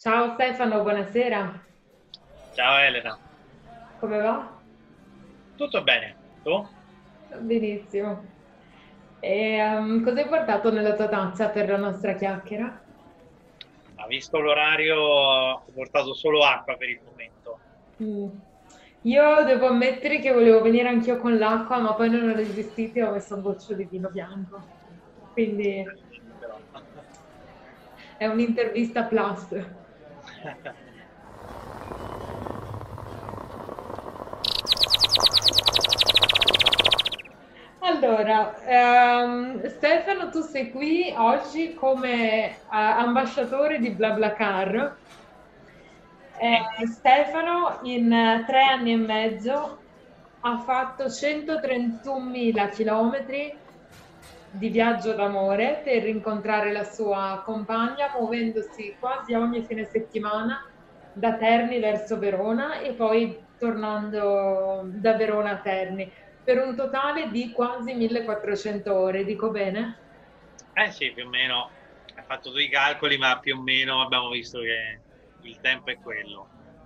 Ciao Stefano, buonasera. Ciao Elena, Come va? tutto bene? Tu? Benissimo. Cosa hai portato nella tua tazza per la nostra chiacchiera? Visto l'orario, ho portato solo acqua per il momento. Mm. Io devo ammettere che volevo venire anch'io con l'acqua, ma poi non ho resistito e ho messo un goccio di vino bianco. Quindi Però. è un'intervista plus. Allora, Stefano, tu sei qui oggi come ambasciatore di BlaBlaCar. Sì? Stefano in 3 anni e mezzo ha fatto 131.000 chilometri di viaggio d'amore per rincontrare la sua compagna, muovendosi quasi ogni fine settimana da Terni verso Verona e poi tornando da Verona a Terni, per un totale di quasi 1400 ore, dico bene? Eh sì, più o meno, hai fatto tu i calcoli, ma più o meno abbiamo visto che il tempo è quello.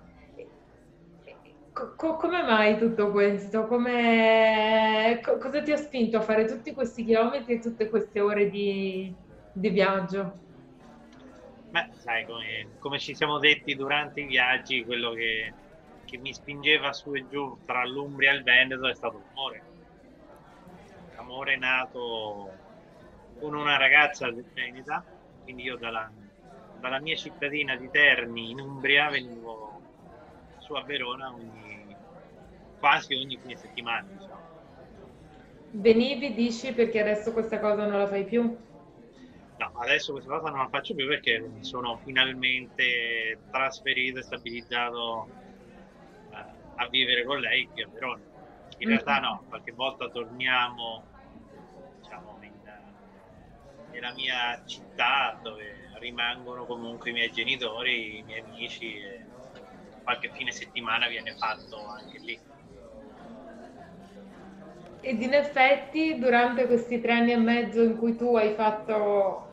Come mai tutto questo? Cosa ti ha spinto a fare tutti questi chilometri e tutte queste ore di viaggio? Beh, sai, come ci siamo detti durante i viaggi, che mi spingeva su e giù tra l'Umbria e il Veneto è stato l'amore. Amore nato con una ragazza veneta, quindi io dalla mia cittadina di Terni in Umbria venivo su a Verona quasi ogni fine settimana, diciamo. Venivi, dici, perché adesso questa cosa non la fai più? No, adesso questa cosa non la faccio più perché mi sono finalmente trasferito e stabilizzato a vivere con lei qui a Verona. In realtà Mm. no, qualche volta torniamo, diciamo, nella mia città dove rimangono comunque i miei genitori, i miei amici e qualche fine settimana viene fatto anche lì. Ed in effetti, durante questi 3 anni e mezzo in cui tu hai fatto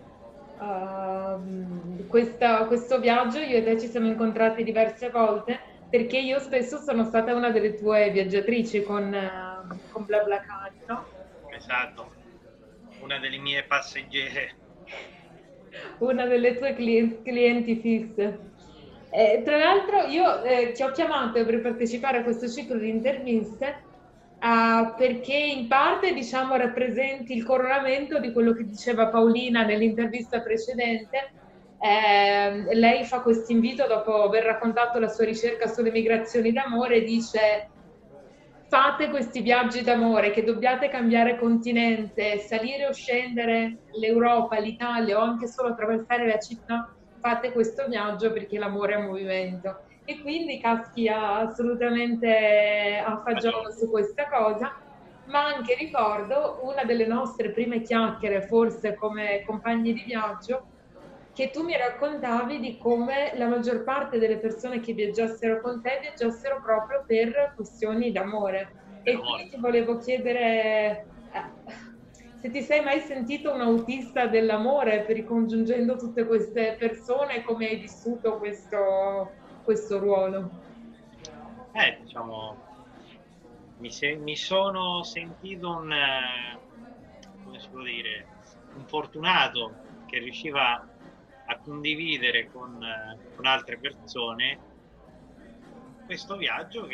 questo viaggio, io e te ci siamo incontrati diverse volte perché io spesso sono stata una delle tue viaggiatrici con BlaBlaCar, no? Esatto, una delle mie passeggere. Una delle tue clienti fisse. Tra l'altro io ti ho chiamato per partecipare a questo ciclo di interviste perché in parte diciamo rappresenti il coronamento di quello che diceva Paolina nell'intervista precedente. Lei fa questo invito dopo aver raccontato la sua ricerca sulle migrazioni d'amore, dice fate questi viaggi d'amore, che dobbiate cambiare continente, salire o scendere l'Europa, l'Italia o anche solo attraversare la città, fate questo viaggio perché l'amore è un movimento. E quindi caschi assolutamente a fagiolo Ragione. su questa cosa, ma anche ricordo una delle nostre prime chiacchiere, forse come compagni di viaggio, che tu mi raccontavi di come la maggior parte delle persone che viaggiassero con te viaggiassero proprio per questioni d'amore. Per E quindi amore. ti volevo chiedere se ti sei mai sentito un autista dell'amore, ricongiungendo tutte queste persone, come hai vissuto questo ruolo. Diciamo, mi sono sentito come si può dire, un fortunato che riusciva a condividere con altre persone questo viaggio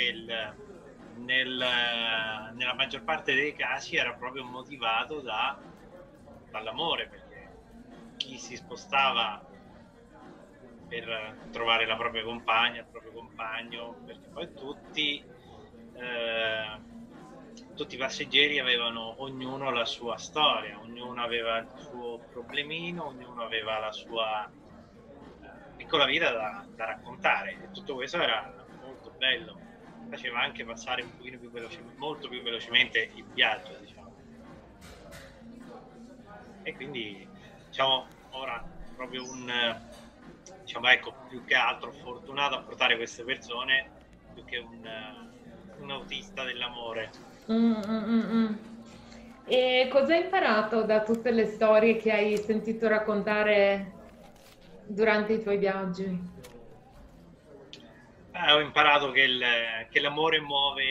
nella maggior parte dei casi era proprio motivato dall'amore, perché chi si spostava per trovare la propria compagna, il proprio compagno, perché poi eh, tutti i passeggeri avevano ognuno la sua storia, ognuno aveva il suo problemino, ognuno aveva la sua piccola vita da raccontare e tutto questo era molto bello, faceva anche passare un pochino più velocemente, molto più velocemente il viaggio, diciamo. E quindi, diciamo, ora proprio diciamo, ecco, più che altro fortunato a portare queste persone, più che un autista dell'amore. Mm, mm, mm, mm. E cosa hai imparato da tutte le storie che hai sentito raccontare durante i tuoi viaggi? Ho imparato che l'amore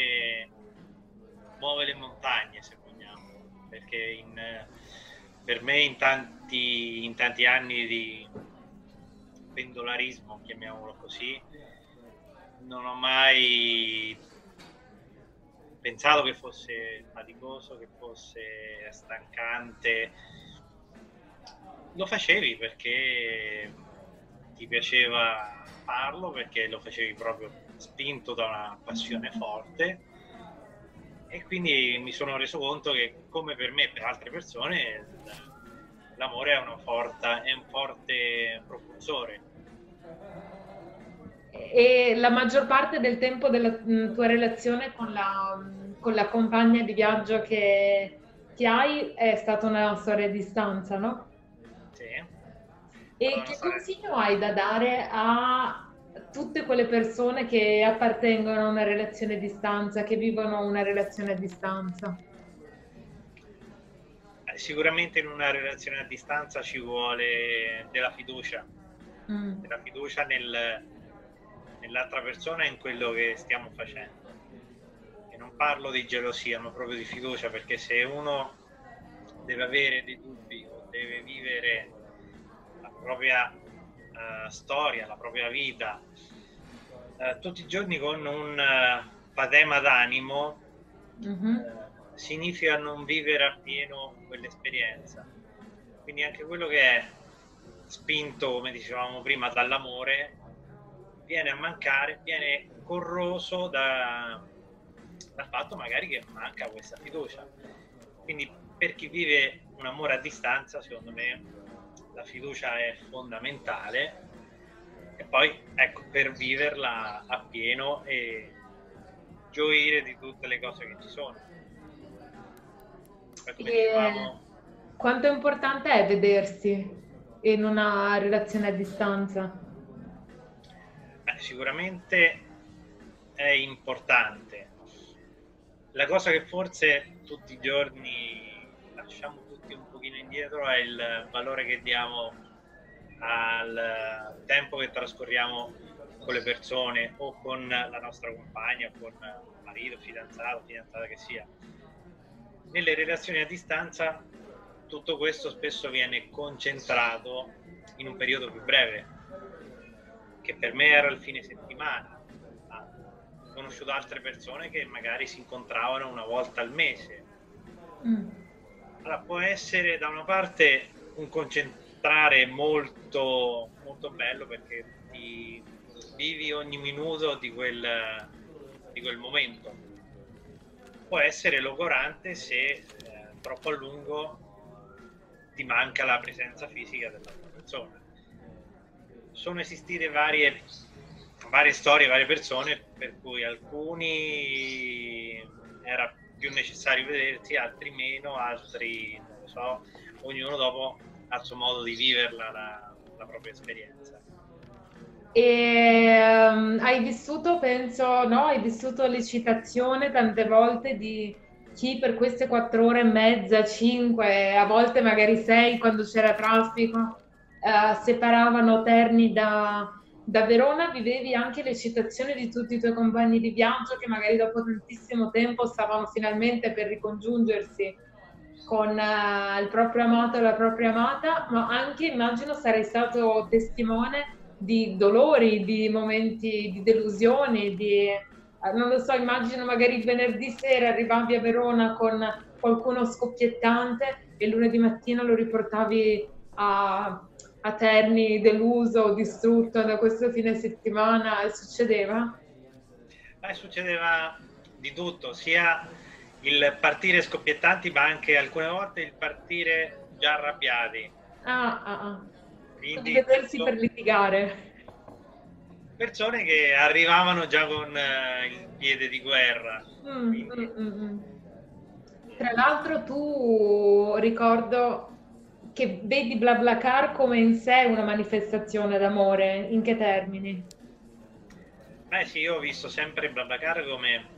muove le montagne, se vogliamo, perché per me in tanti anni di pendolarismo, chiamiamolo così, non ho mai pensato che fosse faticoso, che fosse stancante. Lo facevi perché ti piaceva farlo, perché lo facevi proprio spinto da una passione forte, e quindi mi sono reso conto che, come per me e per altre persone, l'amore è un forte propulsore. E la maggior parte del tempo della tua relazione con la compagna di viaggio che hai è stata una storia a distanza, no? Sì, E che consiglio hai da dare a tutte quelle persone che appartengono a una relazione a distanza, che vivono una relazione a distanza? sicuramente in una relazione a distanza ci vuole Mm. della fiducia nell'altra persona e in quello che stiamo facendo. E non parlo di gelosia, ma proprio di fiducia, perché se uno deve avere dei dubbi o deve vivere la propria storia, la propria vita tutti i giorni con un patema d'animo, Mhm. significa non vivere appieno quell'esperienza. Quindi anche quello che è spinto, come dicevamo prima, dall'amore, viene a mancare, viene corroso dal fatto magari che manca questa fiducia. Quindi per chi vive un amore a distanza, secondo me, la fiducia è fondamentale, e poi ecco, per viverla appieno e gioire di tutte le cose che ci sono. Poi, come E dicevamo, quanto è importante è vedersi in una relazione a distanza? sicuramente è importante. La cosa che forse tutti i giorni lasciamo tutti un pochino indietro è il valore che diamo al tempo che trascorriamo con le persone, o con la nostra compagna, o con marito, fidanzato, fidanzata che sia. Nelle relazioni a distanza tutto questo spesso viene concentrato in un periodo più breve, che per me era il fine settimana. Ho conosciuto altre persone che magari si incontravano una volta al mese. Mm. Allora, può essere da una parte un concentrare molto, molto bello, perché ti vivi ogni minuto di quel momento. Può essere logorante se troppo a lungo ti manca la presenza fisica dell'altra persona. Sono esistite varie storie, varie persone per cui alcuni era più necessario vedersi, altri meno, altri non lo so, ognuno dopo ha il suo modo di viverla la propria esperienza. E hai vissuto, penso, no? Hai vissuto l'eccitazione tante volte di chi per queste 4 ore e mezza, 5, a volte magari 6 quando c'era traffico, separavano Terni da Verona. Vivevi anche l'eccitazione di tutti i tuoi compagni di viaggio che magari dopo tantissimo tempo stavano finalmente per ricongiungersi con il proprio amato e la propria amata, ma anche immagino sarei stato testimone di dolori, di momenti di delusioni, non lo so, immagino magari il venerdì sera arrivavi a Verona con qualcuno scoppiettante e il lunedì mattina lo riportavi a Terni deluso, distrutto da questo fine settimana. E succedeva? Succedeva di tutto, sia il partire scoppiettanti, ma anche alcune volte il partire già arrabbiati. Ah, ah, ah. Quindi Quindi vedersi per litigare. persone che arrivavano già con il piede di guerra. Mm, Quindi mm, mm, mm. Tra l'altro tu ricordo che vedi BlaBlaCar come in sé una manifestazione d'amore, in che termini? beh sì, io ho visto sempre BlaBlaCar come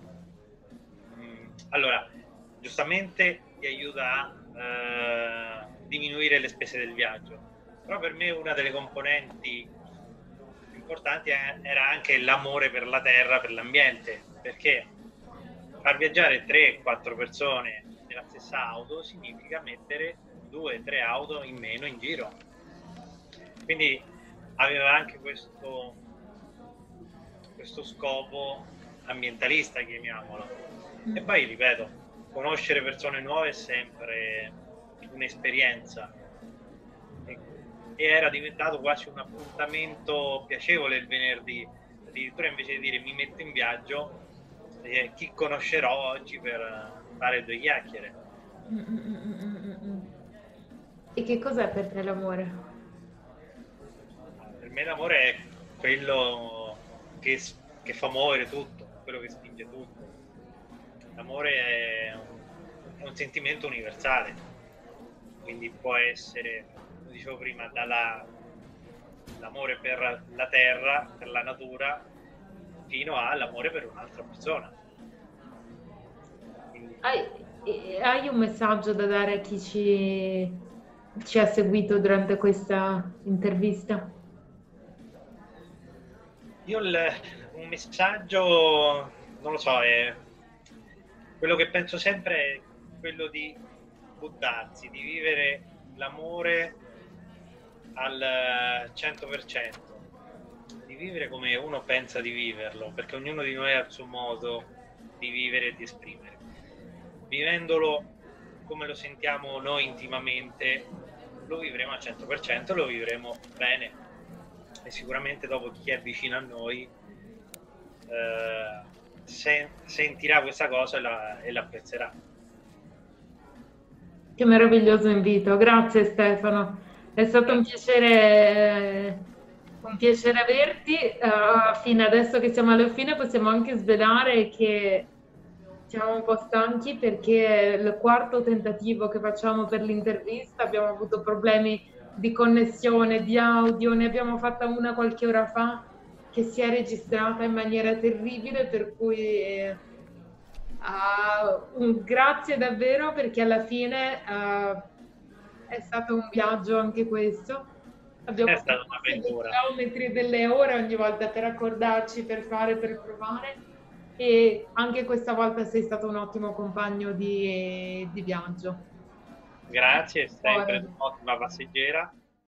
allora, giustamente ti aiuta a diminuire le spese del viaggio, Però per me una delle componenti importanti era anche l'amore per la terra, per l'ambiente, perché far viaggiare 3-4 persone nella stessa auto significa mettere 2-3 auto in meno in giro. Quindi aveva anche questo scopo ambientalista, chiamiamolo. E poi, ripeto, conoscere persone nuove è sempre un'esperienza. E era diventato quasi un appuntamento piacevole il venerdì. Addirittura invece di dire mi metto in viaggio, chi conoscerò oggi per fare 2 chiacchiere. E che cos'è per te l'amore? Per me l'amore è quello che fa muovere tutto, quello che spinge tutto. L'amore è un sentimento universale, quindi può essere, come dicevo prima, dall'amore per la terra, per la natura, fino all'amore per un'altra persona. Quindi, Hai un messaggio da dare a chi ci ha seguito durante questa intervista? io un messaggio, non lo so, è quello che penso sempre è quello di buttarsi, di vivere l'amore al 100%, di vivere come uno pensa di viverlo, perché ognuno di noi ha il suo modo di vivere e di esprimere. Vivendolo come lo sentiamo noi intimamente, lo vivremo al 100%, lo vivremo bene. E sicuramente dopo chi è vicino a noi sentirà questa cosa e l'apprezzerà. Che meraviglioso invito, grazie Stefano, è stato un piacere averti. Fino adesso che siamo alla fine possiamo anche svelare che siamo un po' stanchi perché è il quarto tentativo che facciamo per l'intervista, abbiamo avuto problemi di connessione, di audio, ne abbiamo fatta una qualche ora fa che si è registrata in maniera terribile, per cui un grazie davvero perché alla fine è stato un viaggio anche questo. È Abbiamo stata percorso dei un'avventura. chilometri, delle ore ogni volta per accordarci, per fare, per provare e anche questa volta sei stato un ottimo compagno di viaggio. Grazie, è sempre Cuore. un'ottima passeggera